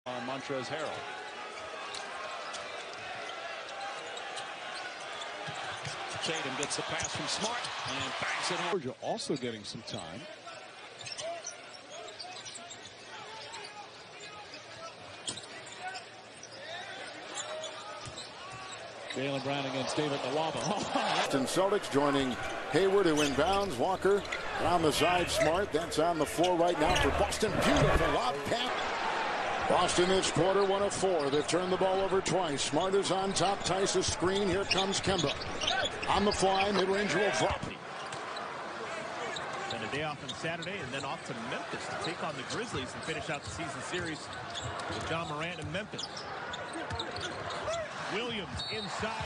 on Montrezl Harrell. Tatum gets the pass from Smart and banks it home. Georgia also getting some time. Jaylen Brown against David Nwaba. Boston Celtics joining Hayward, who inbounds. Walker around the side. Smart. That's on the floor right now for Boston. Beautiful lob pass. Boston this quarter 1 of 4. They've turned the ball over twice. Smart is on top. Tice a screen. Here comes Kemba. On the fly. Mid-range will drop. Then a day off on Saturday and then off to Memphis to take on the Grizzlies and finish out the season series with John Morant in Memphis. Williams inside.